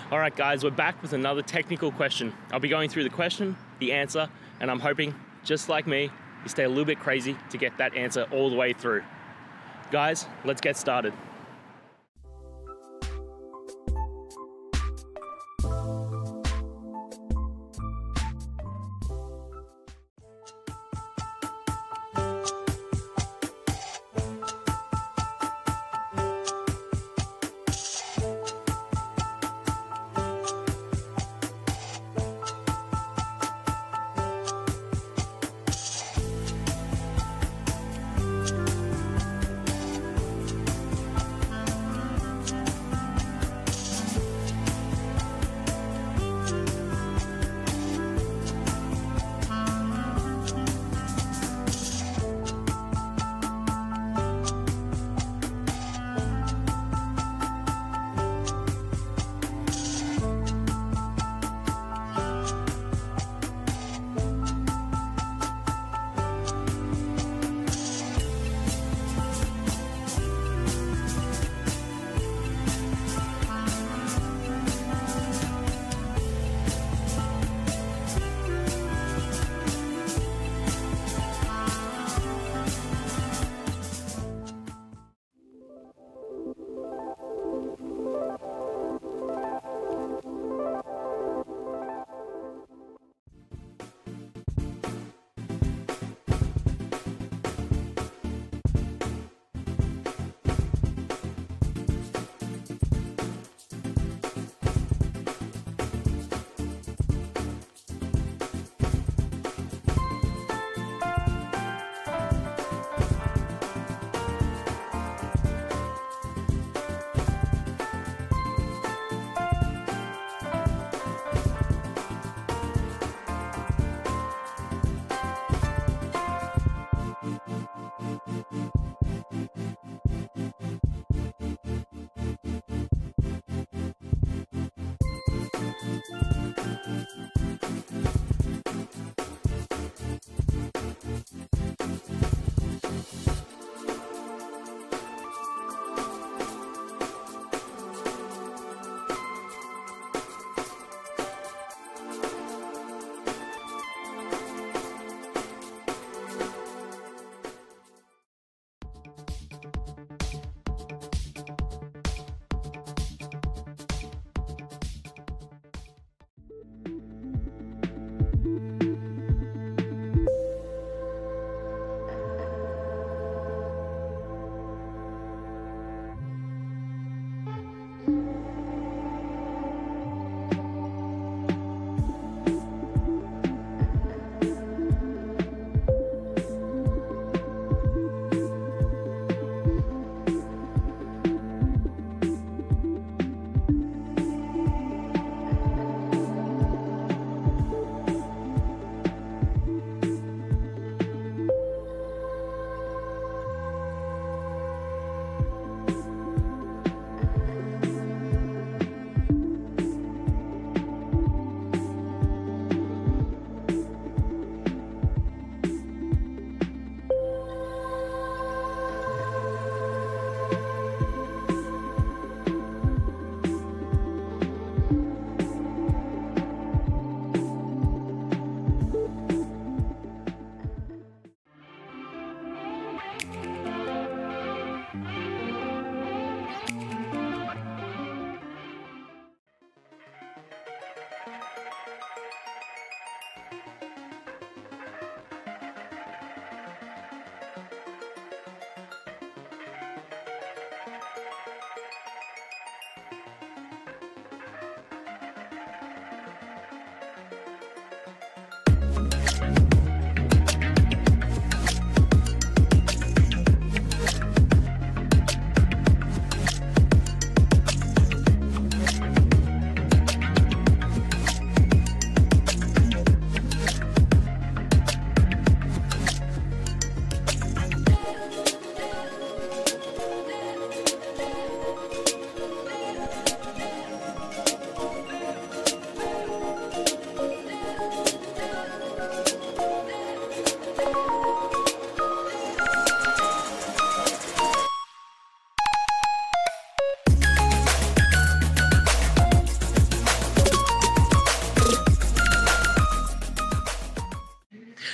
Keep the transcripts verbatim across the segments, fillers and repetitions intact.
All right, guys, we're back with another technical question. I'll be going through the question, the answer, and I'm hoping, just like me, you stay a little bit crazy to get that answer all the way through. Guys, let's get started.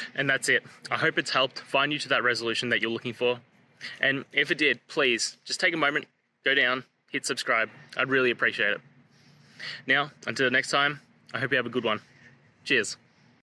And that's it. I hope it's helped find you to that resolution that you're looking for. And if it did, please just take a moment, go down, hit subscribe. I'd really appreciate it. Now, until next time, I hope you have a good one. Cheers.